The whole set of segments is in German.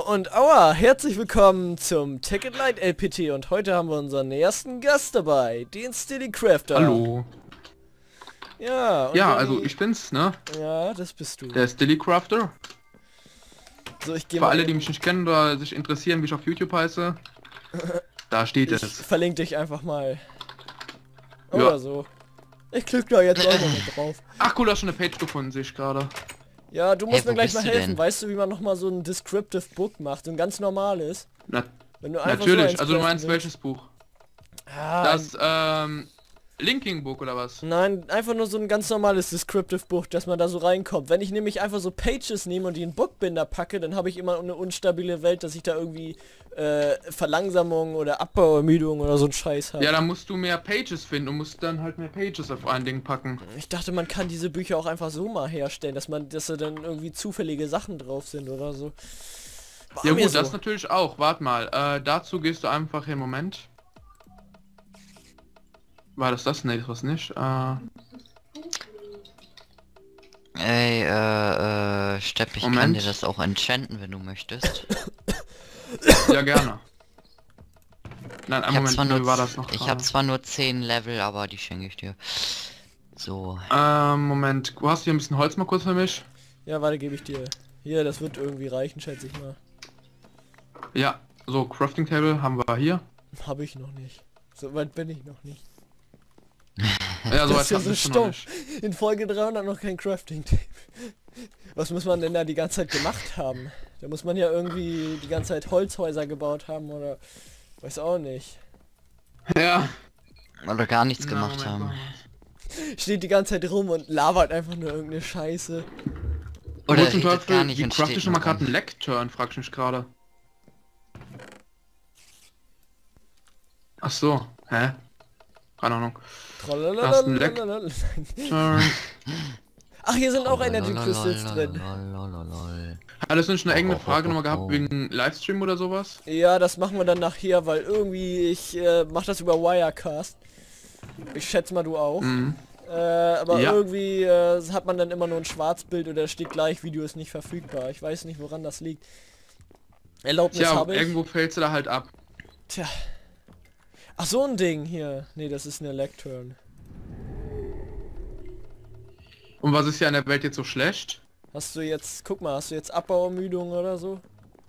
Und aua, herzlich willkommen zum Ticket Light LPT und heute haben wir unseren ersten Gast dabei, den Steely Crafter. Hallo. Ja, und Ja, also ich bin's, ne? Ja, das bist du. Der Steely Crafter. So, ich gehe Für mal alle, eben... die mich nicht kennen oder sich interessieren, wie ich auf YouTube heiße, da steht Ich es. verlinke dich einfach mal. Ja. Oder so. Ich klicke da jetzt auch noch mit drauf. Ach cool, da ist schon eine Page gefunden, sehe ich gerade. Ja, du musst Hey, mir wo gleich bist mal du helfen. denn? Weißt du, wie man nochmal so ein Descriptive Book macht? So ein ganz normales. Wenn du einfach so Natürlich, eins also du craften meinst willst. welches Buch? Ah, Das Linking Book oder was? Nein, einfach nur so ein ganz normales Descriptive Buch, dass man da so reinkommt. Wenn ich nämlich einfach so Pages nehme und die in Bookbinder packe, dann habe ich immer eine unstabile Welt, dass ich da irgendwie Verlangsamung oder Abbauermüdung oder so ein Scheiß habe. Ja, da musst du mehr Pages finden und musst dann halt mehr Pages auf ein Ding packen. Ich dachte, man kann diese Bücher auch einfach so mal herstellen, dass da dann irgendwie zufällige Sachen drauf sind oder so. War Ja mir gut, so. das natürlich auch. Warte mal, dazu gehst du einfach hier, Moment. War das? Nee, das war's nicht. Ey, Stepp, ich kann Moment. dir das auch enchanten, wenn du möchtest. Ja, gerne. Nein, einen Ich hab Moment, zwar wie nur, war das noch? ich hab zwar nur 10 Level, aber die schenke ich dir. So. Moment, du hast hier ein bisschen Holz mal kurz für mich? Ja, warte, gebe ich dir. Hier, das wird irgendwie reichen, schätze ich mal. Ja, so, Crafting Table haben wir hier. Habe ich noch nicht. So weit bin ich noch nicht. Ja, so Das weit ist ja haben so wir schon noch stumpf. nicht. In Folge 300 noch kein Crafting Tape. Was muss man denn da die ganze Zeit gemacht haben? Da muss man ja irgendwie die ganze Zeit Holzhäuser gebaut haben oder... Weiß auch nicht. Ja. Oder gar nichts Na, gemacht Moment, haben. Moment. Steht die ganze Zeit rum und labert einfach nur irgendeine Scheiße. Oder Wo zum redet gar Teufel, nicht wie und craft steht ich schon mal nur gerade rum. einen Lecturn, frag ich mich gerade. Ach so, hä? Keine Ahnung. Hast einen Leck? Turn. Ach, hier sind auch Energy Crystals drin. Hattest du nicht eine eigene Frage nochmal gehabt wegen Livestream oder sowas? Ja, das machen wir dann nachher, weil irgendwie ich mach das über Wirecast. Ich schätze mal, du auch. Mhm. Aber Ja. irgendwie hat man dann immer nur ein Schwarzbild oder steht gleich, Video ist nicht verfügbar. Ich weiß nicht, woran das liegt. Erlaubnis Tja, habe ich. irgendwo fällst du da halt ab. Tja. Ach, so ein Ding hier. Nee, das ist eine Lecturn. Und was ist hier an der Welt jetzt so schlecht? Hast du jetzt, guck mal, hast du jetzt Abbauermüdung oder so?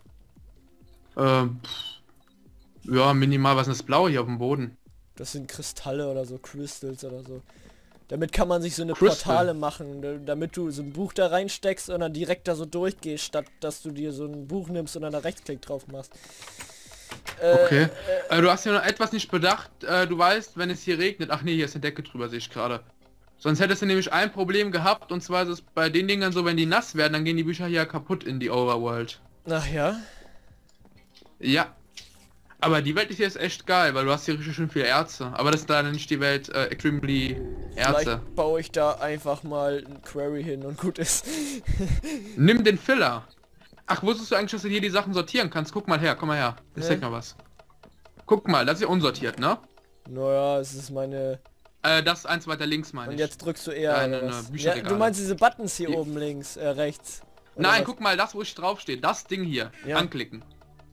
Ja, minimal, was ist das Blaue hier auf dem Boden? Das sind Kristalle oder so, Crystals oder so. Damit kann man sich so eine Crystal. Portale machen, damit du so ein Buch da reinsteckst und dann direkt da so durchgehst, statt dass du dir so ein Buch nimmst und dann da Rechtsklick drauf machst. Okay. Du hast ja noch etwas nicht bedacht. Du weißt, wenn es hier regnet... Ach nee, hier ist eine Decke drüber, sehe ich gerade. Sonst hättest du nämlich ein Problem gehabt, und zwar ist es bei den Dingern so, wenn die nass werden, dann gehen die Bücher hier kaputt in die Overworld. Ach ja? Ja. Aber die Welt ist jetzt echt geil, weil du hast hier richtig schön viele Erze. Aber das ist leider nicht die Welt extremely Erze. Vielleicht baue ich da einfach mal ein Query hin und gut ist. Nimm den Filler. Ach, wusstest du eigentlich, dass du hier die Sachen sortieren kannst? Guck mal her, komm mal her. Ich zeig mal was. Guck mal, das ist ja unsortiert, ne? Naja, es ist meine... Das ist eins weiter links, meine Und ich. jetzt drückst du eher... Eine oder was? Ja, Bücherregale. du meinst diese Buttons hier Die- oben links, rechts. Oder Nein, was? guck mal, das wo ich draufstehe, das Ding hier. Ja. Anklicken.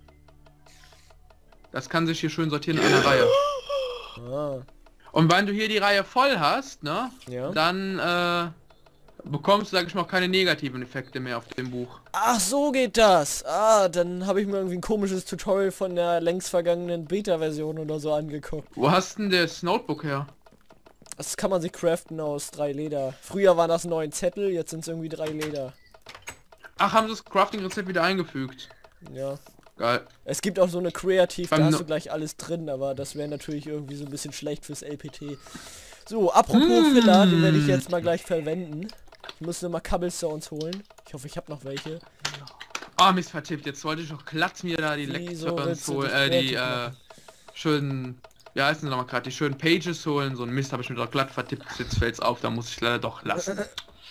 Das kann sich hier schön sortieren in einer Reihe. Ah, Und wenn du hier die Reihe voll hast, ne? ja. Dann bekommst du, sag ich mal, keine negativen Effekte mehr auf dem Buch. Ach, so geht das. Ah, dann habe ich mir irgendwie ein komisches Tutorial von der längst vergangenen Beta-Version oder so angeguckt. Wo hast denn das Notebook her? Das kann man sich craften aus 3 Leder. Früher waren das 9 Zettel, jetzt sind es irgendwie 3 Leder. Ach, haben sie das Crafting-Rezept wieder eingefügt. Ja. Geil. Es gibt auch so eine Creative, da Beim hast No- du gleich alles drin, aber das wäre natürlich irgendwie so ein bisschen schlecht fürs LPT. So, apropos Filler, den werde ich jetzt mal gleich verwenden. Ich muss nur mal Cobblestones holen. Ich hoffe, ich habe noch welche. Ah, Mist vertippt. Jetzt wollte ich noch glatt mir da die Wieso Lectures willst du holen, das die fertig machen? schönen, ja, heißen sie nochmal gerade, die schönen Pages holen. So ein Mist habe ich mir doch glatt vertippt. Jetzt fällt's auf, da muss ich leider doch lassen.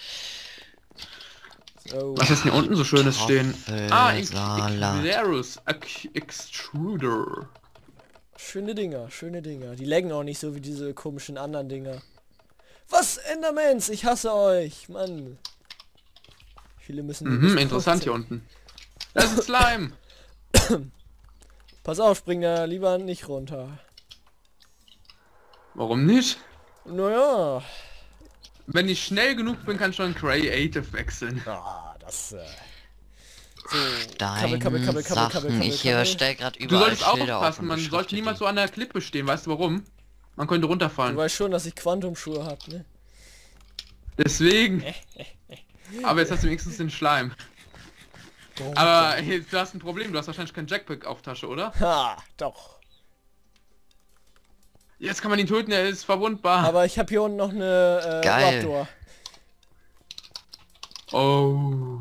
So. Was ist denn hier unten so schönes stehen? Ah, Salat. Xerus Extruder. Schöne Dinger, schöne Dinger. Die laggen auch nicht so wie diese komischen anderen Dinger. Was, Endermans? Ich hasse euch, Mann. Viele müssen... Interessant hier unten. Das ist ein Slime. Pass auf, spring da lieber nicht runter. Warum nicht? Naja. Wenn ich schnell genug bin, kann ich schon Creative wechseln. Ah, das so. Sachen. Ich stell gerade Du überall solltest auch Schilder auf aufpassen, und man beschrifte sollte niemals die. so an der Klippe stehen, weißt du warum? Man könnte runterfallen. Du weißt schon, dass ich Quantumschuhe hab, ne? Deswegen. Aber jetzt hast du wenigstens den Schleim. Aber jetzt, du hast ein Problem, du hast wahrscheinlich kein Jackpack auf Tasche, oder? Ha, doch. Jetzt kann man ihn töten, er ist verwundbar. Aber ich habe hier unten noch eine Geil. Raptor. Oh.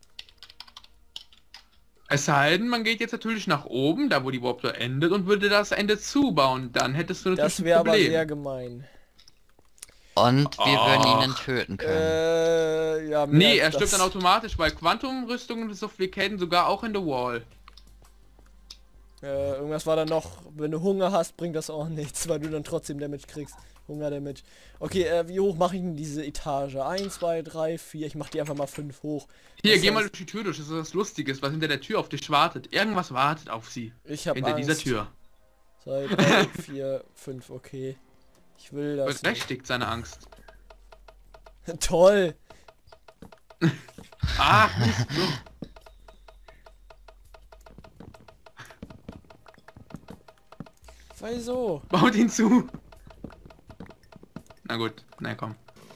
Es sei denn, man geht jetzt natürlich nach oben, da wo die Warp-Door endet, und würde das Ende zubauen. Dann hättest du natürlich Das ein wäre aber Problem. sehr gemein. Und wir würden ihn dann töten können. Ja, mehr Nee, als er stirbt das. dann automatisch, weil Quantum-Rüstungen so viel kennen, sogar auch in The Wall. Irgendwas war da noch, wenn du Hunger hast, bringt das auch nichts, weil du dann trotzdem Damage kriegst. Hunger-Damage. Okay, wie hoch mache ich denn diese Etage? 1, 2, 3, 4, ich mache die einfach mal 5 hoch. Hier, Das geh mal heißt, durch die Tür durch, das ist was Lustiges, was hinter der Tür auf dich wartet. Irgendwas wartet auf sie. ich habe Hinter Angst. dieser Tür. 2, 3, 4, 5, okay. Ich will das nicht. Berechtigt seine Angst. Toll! Ah, Mist, so. Wieso? Baut ihn zu. Na gut, na komm.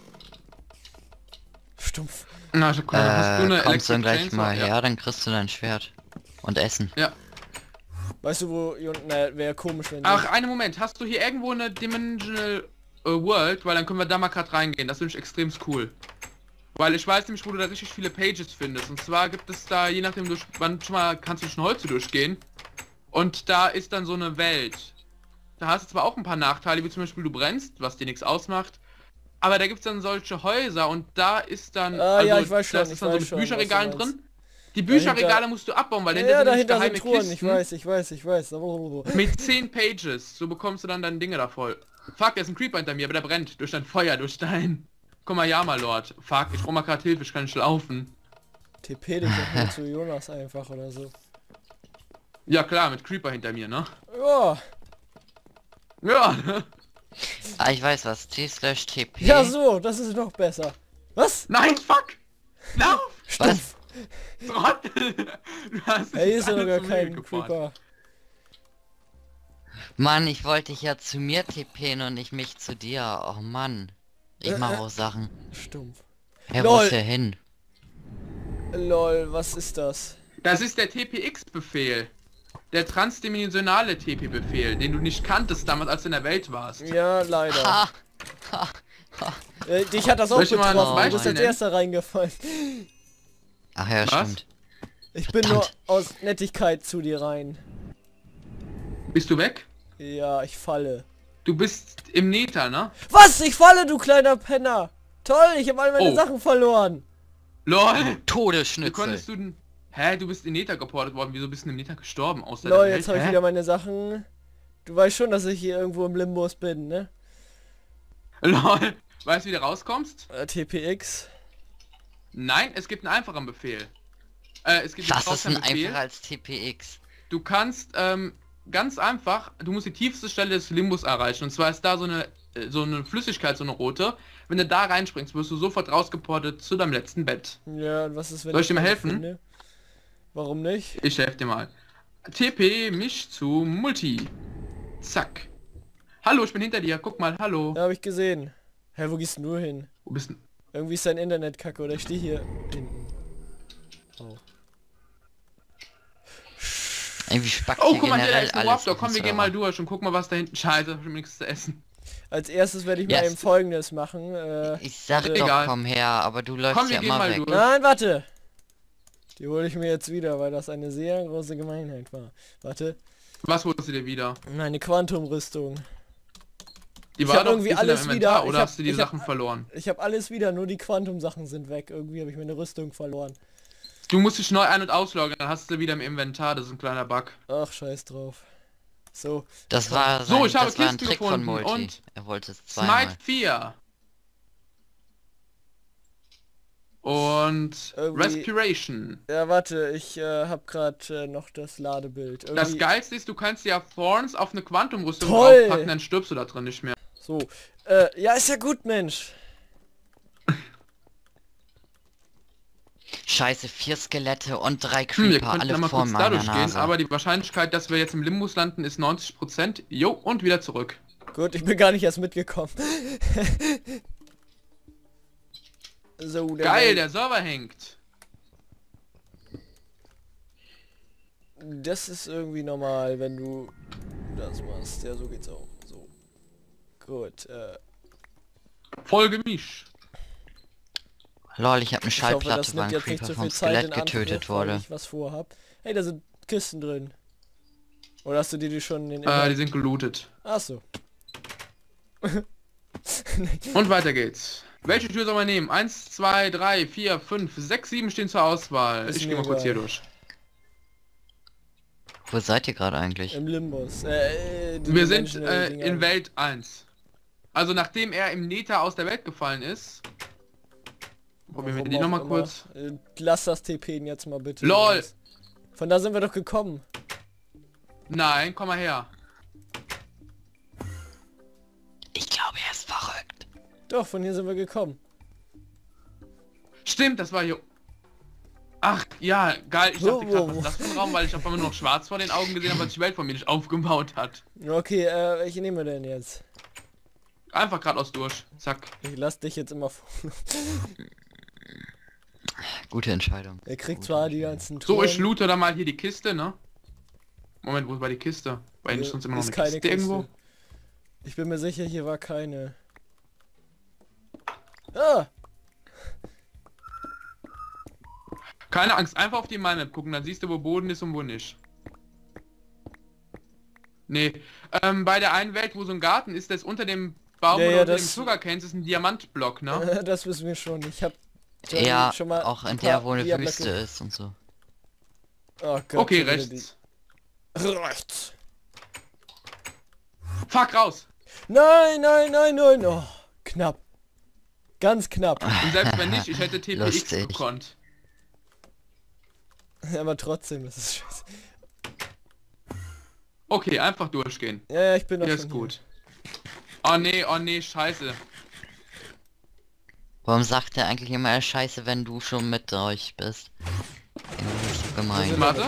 Stumpf. Na, hast du eine Kommst dann Electric gleich Chainsaw? mal Ja. her, dann kriegst du dein Schwert. Und Essen. Ja. Weißt du, wo hier unten, wäre komisch, wenn Ach, einen Moment, hast du hier irgendwo eine Dimensional World? Weil dann können wir da mal gerade reingehen, das finde ich extrem cool. Weil ich weiß nämlich, wo du da richtig viele Pages findest. Und zwar gibt es da, je nachdem, manchmal kannst du schon Holze durchgehen. Und da ist dann so eine Welt. Da hast du zwar auch ein paar Nachteile, wie zum Beispiel du brennst, was dir nichts ausmacht. Aber da gibt es dann solche Häuser und da ist dann, ja, ich weiß schon, das ist dann so mit was du Bücherregalen meinst. drin. Die Bücherregale musst du abbauen, weil ja, sind dahinter nämlich sind geheime Truhen, Kisten. ich weiß. Mit 10 Pages, so bekommst du dann deine Dinge da voll. Fuck, da ist ein Creeper hinter mir, aber der brennt durch dein Feuer, durch dein... Komm mal, ja mal, Lord. Fuck, ich brauch mal gerade Hilfe, ich kann nicht laufen. TP dich doch nur zu Jonas einfach oder so. Ja klar, mit Creeper hinter mir, ne? Ja, Ja. Ah, ich weiß was. T/TP. ja so, das ist noch besser. Was? Nein, fuck! Lauf! Was? Trottel! Du hast Ey, hier ist ja alle noch gar zu mir kein gebracht. Creeper. Mann, ich wollte dich ja zu mir TPen und nicht mich zu dir. Oh Mann. Ich mache auch Sachen. Stumpf. Hey, wo Lol. ist der hin? Lol, was ist das? Das ist der TPX-Befehl. Der transdimensionale TP-Befehl, den du nicht kanntest damals, als du in der Welt warst. Ja, leider. Ha! Dich hat das auch Soll ich dir mal ein betroffen, du bist Beispiel als nennen? erster reingefallen. Ach ja, Was? stimmt. Ich bin nur Verdammt. aus Nettigkeit zu dir rein. Bist du weg? Ja, ich falle. Du bist im Nether, ne? Was? Ich falle, du kleiner Penner! Toll, ich habe all meine Oh. Sachen verloren. LOL! Wie Todesschnitzel. konntest du denn... Hä, du bist in Nether geportet worden, wieso bist du im Nether gestorben? Außer Lol, der jetzt Welt? habe ich Hä? wieder meine Sachen. Du weißt schon, dass ich hier irgendwo im Limbus bin, ne? LOL! Weißt du, wie du rauskommst? TPX. Nein, es gibt einen einfachen Befehl. Es gibt Was brauchst ist einen denn Befehl. einfacher als TPX? Du kannst ganz einfach, du musst die tiefste Stelle des Limbus erreichen. Und zwar ist da so eine Flüssigkeit, so eine rote. Wenn du da reinspringst, wirst du sofort rausgeportet zu deinem letzten Bett. Ja, und was ist, wenn Soll ich dir mal keine helfen? finde? Warum nicht? Ich helfe dir mal. TP mich zu Multi. Zack. Hallo, ich bin hinter dir. Guck mal, hallo. Ja, habe ich gesehen. Hä, wo gehst denn du hin? Wo bist du? Irgendwie ist dein Internet kacke oder ich stehe hier hinten. Oh. Irgendwie spackt Oh, hier guck mal, hier generell ist ein alles. Raptor. auf Komm, dem wir gehen Server. mal durch und guck mal, was da hinten... Scheiße, ich hab nichts zu essen. Als erstes werde ich mal Yes. eben Folgendes machen. Ich sag Warte. doch, Egal. komm her, aber du läufst Komm, wir ja gehen immer mal weg. durch. Nein, warte! Die hole ich mir jetzt wieder, weil das eine sehr große Gemeinheit war. Warte. Was holst du dir wieder? Meine Quantumrüstung. Die Ich war hab doch irgendwie ist in deinem alles Inventar, wieder- oder ich hab- hast du die ich hab- Sachen verloren? Ich habe alles wieder, nur die Quantum-Sachen sind weg. Irgendwie habe ich meine Rüstung verloren. Du musst dich neu ein- und ausloggen, dann hast du wieder im Inventar, das ist ein kleiner Bug. Ach, scheiß drauf. So. Das war So, ich habe das war ein Kisten Trick von gefunden Multi. und Er wollte es zweimal. Smite 4. Und Irgendwie- Respiration. Ja, warte, ich hab grad noch das Ladebild. Das Irgendwie... Geilste ist, du kannst ja Thorns auf eine Quantumrüstung Toll! draufpacken, dann stirbst du da drin nicht mehr. So. Ja, ist ja gut, Mensch. Scheiße, 4 Skelette und 3 Wir Creeper, könnten alle nochmal vor kurz meiner dadurch gehen, Nase. aber die Wahrscheinlichkeit, dass wir jetzt im Limbus landen, ist 90%. Jo, und wieder zurück. Gut, ich bin gar nicht erst mitgekommen. So, Geil, der Server hängt. Das ist irgendwie normal, wenn du das machst. Ja, so geht's auch. So. Gut, Folge mich. Lol, ich habe eine ich hoffe, Schallplatte, das weil nimmt ein jetzt nicht Creeper so vom viel Zeit in Skelett getötet Anspruch, weil wurde. ich was vorhab. Hey, da sind Kisten drin. Oder hast du die schon in den Die sind gelootet. Achso. Und weiter geht's. Welche Tür soll man nehmen? 1, 2, 3, 4, 5, 6, 7 stehen zur Auswahl. Ist Ich mir gehe mal kurz hier egal. durch. Wo seid ihr gerade eigentlich? Im Limbus. Wir sind in Welt 1. Also nachdem er im Nether aus der Welt gefallen ist. Probieren wir die nochmal kurz. Lass das TPen jetzt mal bitte. LOL! Von da sind wir doch gekommen. Nein, komm mal her. Ich glaube, er ist verrückt. Doch, von hier sind wir gekommen. Stimmt, das war hier. Ach, ja, geil. Ich dachte gerade, was ist das für ein Raum, weil ich auf einmal nur noch schwarz vor den Augen gesehen habe, weil sich die Welt von mir nicht aufgebaut hat. Okay, welche nehmen wir denn jetzt? Einfach geradeaus durch. Zack. Ich lass dich jetzt immer vor. Gute Entscheidung. Er kriegt zwar die ganzen So, ich Touren, loote da mal hier die Kiste, ne? Moment, wo war die Kiste? War nicht sonst immer noch ist eine keine Kiste irgendwo? Ich bin mir sicher, hier war keine. Ah! Keine Angst, einfach auf die Minmap gucken, dann siehst du, wo Boden ist und wo nicht. Nee, bei der einen Welt, wo so ein Garten ist, das unter dem Baum Ja, oder ja, unter dem das- Sugarcanes ist ein Diamantblock, ne? Das wissen wir schon. Ich hab Ja, schon mal auch in ein der, paar wo eine Diablöcke- Wüste ist und so. Oh Gott, Okay, schon wieder rechts. Rechts. Fuck, raus! Nein, nein, nein, nein. Oh, knapp. Ganz knapp. Und selbst wenn nicht, ich hätte TPX Lustig. gekonnt. Aber trotzdem, das ist scheiße. Okay, einfach durchgehen. Ja, ja, ich bin doch Hier schon ist gut. Oh nee, scheiße. Warum sagt er eigentlich immer Scheiße, wenn du schon mit euch bist? Irgendwie ist so Hier. gemein. Warte.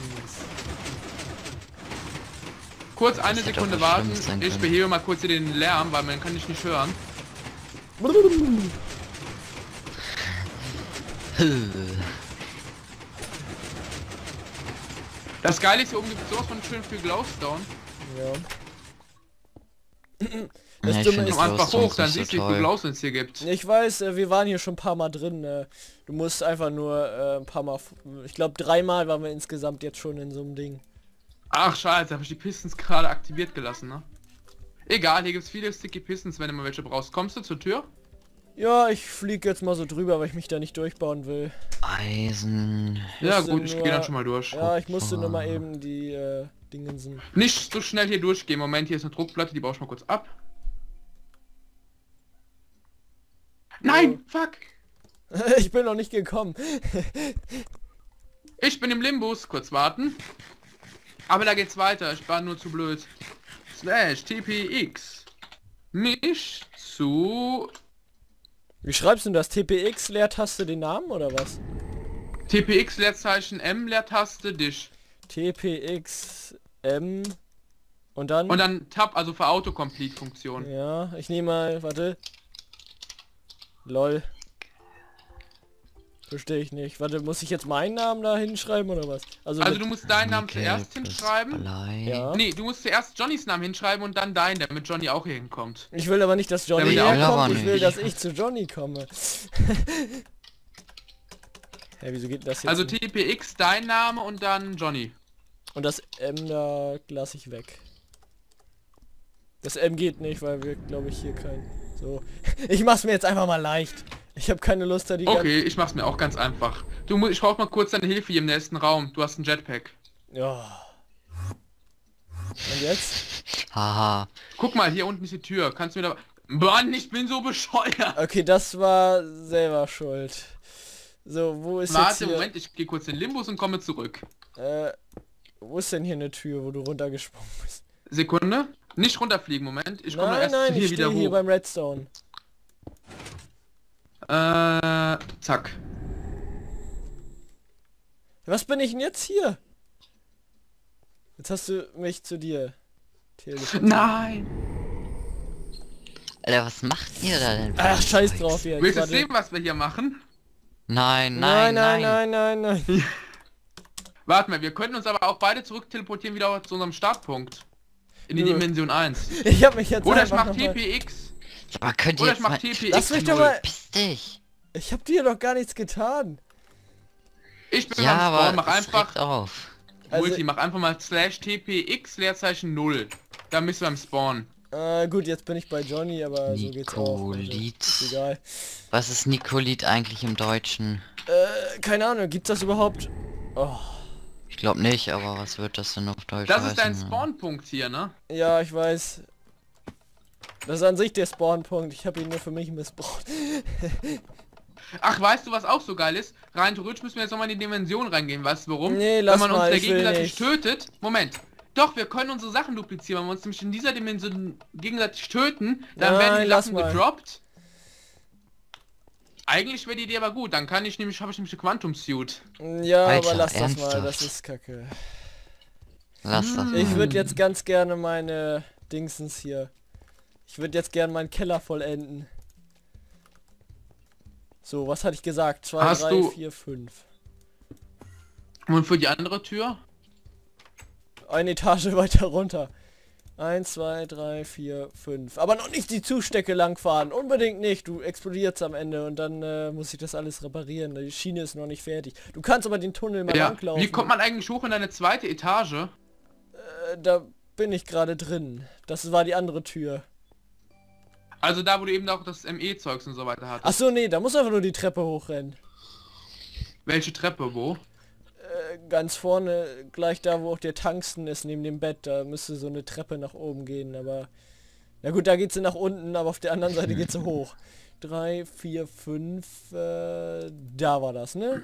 Kurz eine hätte Sekunde auch was warten. Schlimmes sein Ich können. behebe mal kurz hier den Lärm, weil man kann dich nicht hören. Das Geile ist, hier oben gibt es sowas von schön viel Glowstone. Ja. Ja, Das ich Dumme find ist, Komm einfach Glowstone hoch, dann nicht so siehst du, wie viel toll. Glowstone es hier gibt. ich weiß, wir waren hier schon ein paar Mal drin. Du musst einfach nur ein paar Mal, ich glaube 3-mal waren wir insgesamt jetzt schon in so einem Ding. Ach scheiße, habe ich die Pistons gerade aktiviert gelassen, ne? Egal, hier gibt es viele Sticky Pistons, wenn du mal welche brauchst. Kommst du zur Tür? Ja, ich fliege jetzt mal so drüber, weil ich mich da nicht durchbauen will. Eisen. Ja Musste gut, ich nur- gehe dann schon mal durch. Ja, ich musste nur mal eben die Dingensen. Nicht so schnell hier durchgehen. Moment, hier ist eine Druckplatte, die baue ich mal kurz ab. Nein, fuck! Ich bin noch nicht gekommen. Ich bin im Limbus, kurz warten. Aber da geht's weiter, ich war nur zu blöd. Slash TPX. Nicht zu... Wie schreibst du denn das? TPX Leertaste den Namen oder was? TPX Leerzeichen M Leertaste dich. TPX M und dann? Und dann Tab, also für Autocomplete Funktion. Ja, ich nehme mal, warte. Lol. Verstehe ich nicht. Warte, muss ich jetzt meinen Namen da hinschreiben oder was? Also Also mit, du musst deinen Namen Okay, zuerst plus hinschreiben. Blei. ja. Nee, du musst zuerst Johnnys Namen hinschreiben und dann deinen, damit Johnny auch hier hinkommt. Ich will aber nicht, dass Johnny Ja, will aber herkommt. Ich will, nicht. dass ich zu Johnny komme. Ja, wieso geht das jetzt? Also nicht? TPX dein Name und dann Johnny. Und das M da lasse ich weg. Das M geht nicht, weil wir, glaube ich, hier kein... So. Ich mach's mir jetzt einfach mal leicht. Ich habe keine Lust da die Okay, ich mach's mir auch ganz einfach. Ich brauch mal kurz deine Hilfe hier im nächsten Raum. Du hast einen Jetpack. Ja. Und jetzt? Haha. Guck mal, hier unten ist die Tür. Kannst du mir da... Mann, ich bin so bescheuert. Okay, das war selber schuld. So, wo ist jetzt Warte, hier... Moment, ich gehe kurz in Limbus und komme zurück. Wo ist denn hier eine Tür, wo du runtergesprungen bist? Sekunde. Nicht runterfliegen, Moment. Ich komme Nein, erst nein, hier ich wieder stehe hier hoch. beim Redstone. Zack. Was bin ich denn jetzt hier? Jetzt hast du mich zu dir teleportiert. Nein. Alter, was macht ihr da denn? für Ach, ein scheiß Zeugs? drauf hier. Willst du Warte. sehen, was wir hier machen? Nein, Nein, nein, nein, nein. nein, nein. Warte mal, wir können uns aber auch beide zurück teleportieren wieder zu unserem Startpunkt. In die Nö. Dimension 1. Ich hab mich jetzt Oder ich einfach mach noch mal... TPX. Aber könnt ihr Oder ich jetzt mach mal... TPX. Lass mich doch 0. mal... Piss dich. Ich hab dir doch gar nichts getan. Ich bin Ja, beim aber Spawn, mach es einfach regt auf. Also- Multi, mach einfach mal /TPX Leerzeichen 0. Da bist du beim Spawn. Gut, jetzt bin ich bei Johnny, aber so geht's auch. Also, Nikolit. ist egal. Was ist Nikolit eigentlich im Deutschen? Keine Ahnung, gibt's das überhaupt? Oh, Ich glaube nicht, aber was wird das denn auf Deutsch Das ist dein heißen? Spawnpunkt hier, ne? ja, ich weiß. Das ist an sich der Spawnpunkt. Ich habe ihn nur für mich missbraucht. Ach, weißt du, was auch so geil ist? Rein theoretisch müssen wir jetzt nochmal in die Dimension reingehen. Weißt du warum? Nee, lass Wenn man mal, uns ich will gegenseitig nicht. tötet... Moment. Doch, wir können unsere Sachen duplizieren. Wenn wir uns nämlich in dieser Dimension gegenseitig töten, dann Nein, werden die lass Sachen mal. gedroppt. Eigentlich wäre die Idee aber gut. Dann kann ich nämlich, habe ich nämlich eine Quantum Suit. Ja, Alter, aber lass das mal, ernsthaft? das ist kacke. Lass das Ich mal. würde jetzt ganz gerne meine Dingsens hier. Ich würde jetzt gerne meinen Keller vollenden. So, was hatte ich gesagt? 2, Hast 3, du- 4, 5. Und für die andere Tür? Eine Etage weiter runter. 1, 2, 3, 4, 5. Aber noch nicht die Zustecke langfahren. Unbedingt nicht. Du explodierst am Ende und dann muss ich das alles reparieren. Die Schiene ist noch nicht fertig. Du kannst aber den Tunnel mal Ja. langlaufen. Wie kommt man eigentlich hoch in eine zweite Etage? Da bin ich gerade drin. Das war die andere Tür. Also da, wo du eben auch das ME-Zeugs und so weiter hattest. Ach so, nee, da muss einfach nur die Treppe hochrennen. Welche Treppe, wo? Ganz vorne, gleich da, wo auch der Tungsten ist, neben dem Bett, da müsste so eine Treppe nach oben gehen, aber... Na gut, da geht sie nach unten, aber auf der anderen Seite geht sie hoch. 3, 4, 5, da war das, ne?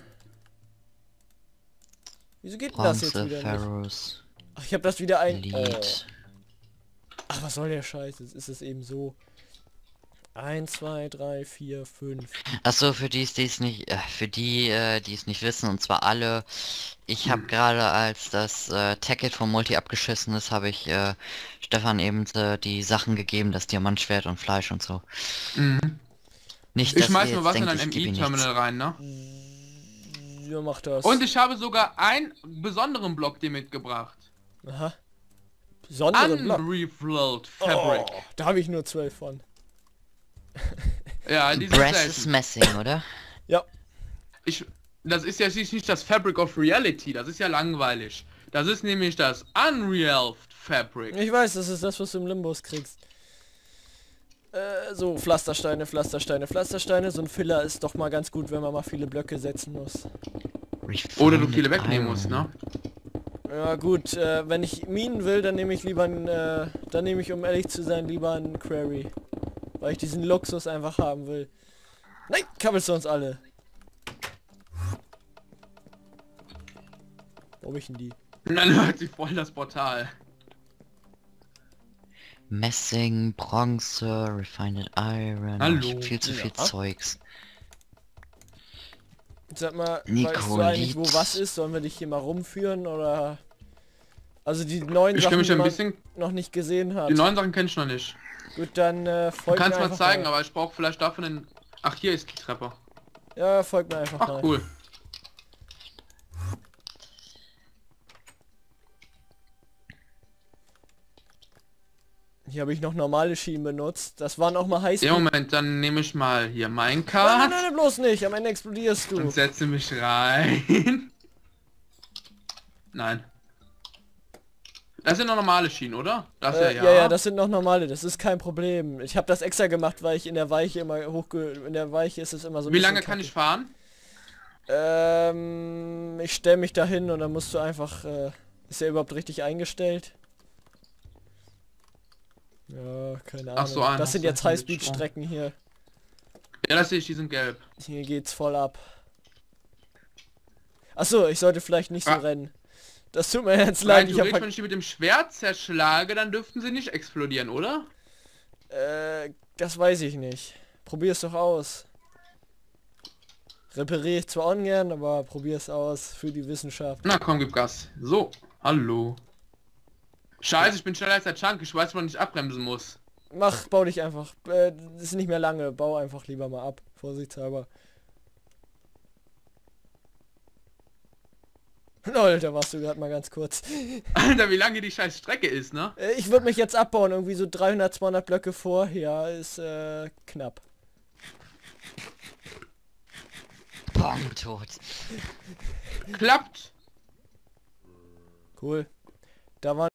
Wieso geht denn das jetzt Bronze, wieder nicht? Pharaohs, Ach, ich habe das wieder ein... Elite. Ach, was soll der Scheiß? Jetzt ist es eben so. 1, 2, 3, 4, 5. Achso, für die es nicht, für die, die es nicht wissen, und zwar alle, ich habe gerade, als das Tacket vom Multi abgeschissen ist, habe ich Stefan eben die Sachen gegeben, das Diamantschwert und Fleisch und so. Mhm. Nicht, Ich dass schmeiß ihr mir jetzt was in denkt, ein ich gebe ihm ME-Terminal rein, ne? Ja, mach das. Und ich habe sogar einen besonderen Block dir mitgebracht. Aha. Besonderen Block. Unrefilled Fabric. Oh, da habe ich nur 12 von. Ja, die nichts. sind Brass ist selten. Messing, oder? Ja. Das ist ja nicht das Fabric of Reality, das ist ja langweilig. Das ist nämlich das Unreal Fabric. Ich weiß, das ist das, was du im Limbus kriegst. So, Pflastersteine, Pflastersteine, Pflastersteine. So ein Filler ist doch mal ganz gut, wenn man mal viele Blöcke setzen muss. Oder du Refined viele wegnehmen Iron. musst, ne? Ja gut, wenn ich Minen will, dann nehme ich lieber dann nehme ich, um ehrlich zu sein, lieber einen Quarry. Weil ich diesen Luxus einfach haben will. Nein, Cobblestones alle. Wo hab ich denn die? Und dann hört sich voll das Portal. Messing, Bronze, Refined Iron. Hallo. Ich hab viel zu viel Ja. Zeugs. Sag mal, weißt du Nikolit. eigentlich, wo was ist? Sollen wir dich hier mal rumführen oder... Also die neuen Ich Sachen, kenne mich die ein man bisschen... noch nicht gesehen hat. Die neuen Sachen kenne ich noch nicht. Gut, dann Du folgt kannst mir mal einfach zeigen, mal. aber ich brauche vielleicht dafür einen... Ach, hier ist die Treppe. Ja, folgt mir einfach Ach, mal. cool. Hier habe ich noch normale Schienen benutzt. Das waren auch mal heiß. Ja, Moment, dann nehme ich mal hier mein Nein, Card nein, nein, bloß nicht. Am Ende explodierst du. und setze mich rein. Nein. Das sind noch normale Schienen, oder? Das ja, das sind noch normale. Das ist kein Problem. Ich habe das extra gemacht, weil ich in der Weiche immer in der Weiche ist es immer so ein Wie bisschen lange kann kacke. ich fahren? Ich stelle mich dahin und dann musst du einfach... ist er überhaupt richtig eingestellt? Ja, keine Ach so, Ahnung. einen Das hast sind du jetzt schon Highspeed-Strecken hier. Ja, das sehe ich, die sind gelb. Hier geht's voll ab. Achso, ich sollte vielleicht nicht so rennen. Das tut mir jetzt leid. Rein theoretisch, wenn ich die mit dem Schwert zerschlage, dann dürften sie nicht explodieren, oder? Das weiß ich nicht. Probier's doch aus. Repariere ich zwar ungern, aber probier's aus für die Wissenschaft. Na komm, gib Gas. So, hallo. Scheiße, ich bin schneller als der Chunk. Ich weiß, wann ich abbremsen muss. Bau dich einfach. Das ist nicht mehr lange. Bau einfach lieber mal ab. Vorsichtshalber. Lol, da warst du gerade mal ganz kurz. Alter, wie lange die scheiß Strecke ist, ne? Ich würde mich jetzt abbauen. Irgendwie so 300, 200 Blöcke vor. Ja, ist knapp. Bong, tot. Klappt. Cool. Da war